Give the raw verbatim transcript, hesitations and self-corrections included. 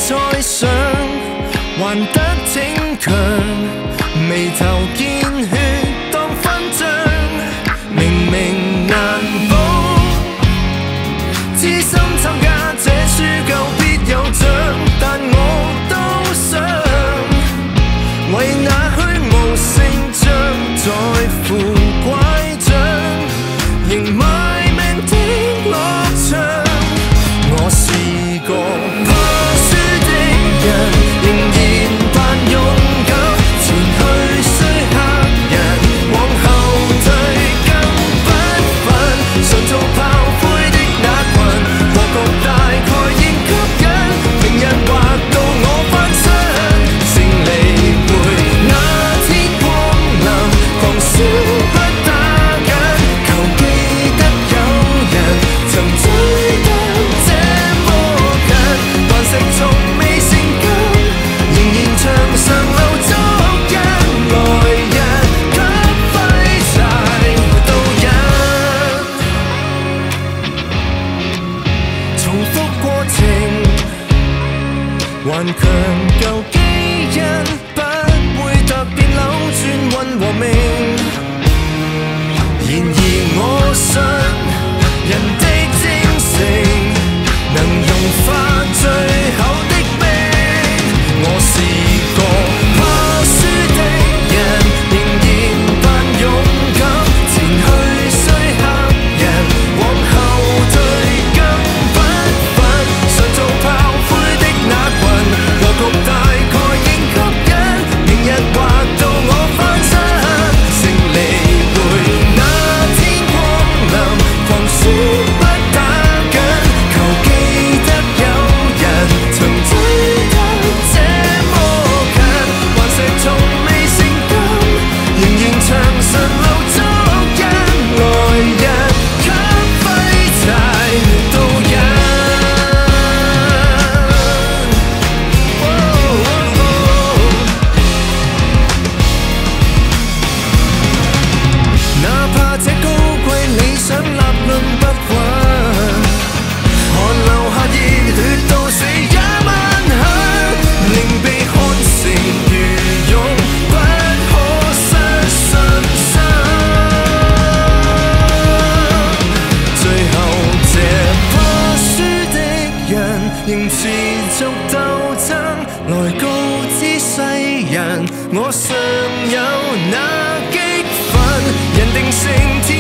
再想，還得逞強，眉頭見血當勳章，明明難保，知心參加這輸夠必有獎，但我都想為那虛無勝仗在乎拐杖，仍賣命的樂場。我試過怕輸的人，仍然扮勇敢，前去雖嚇人，往後退更不忿，常做炮灰的那群，和局大概應吸引，明日劃到我翻身，勝利會那天光臨，狂燒不打緊，求記得有人曾追得這麼近，頑石從未成金，仍然牆上留足印，來日給揮柴導引，重複過程，頑強舊基因，不會突變扭轉運和命。然而我信人的精誠能融化最後的冰，我試過怕輸的人，仍然扮勇敢，前去雖嚇人，往後退更不忿，常做炮灰的那群，和局大概應吸引，明日劃到我翻身，勝利會那天光臨，狂輸不打緊，求記得有人曾追得這麼近，頑石從未成金，仍然牆上留足印，來日給揮柴導引。哪怕這高貴理想立論不穩，寒流下熱血到死也萬響，令被看成愚勇，不可失信心。最後這怕輸的人，仍持續鬥爭，來告知世人，我尚有那激憤，人定勝天。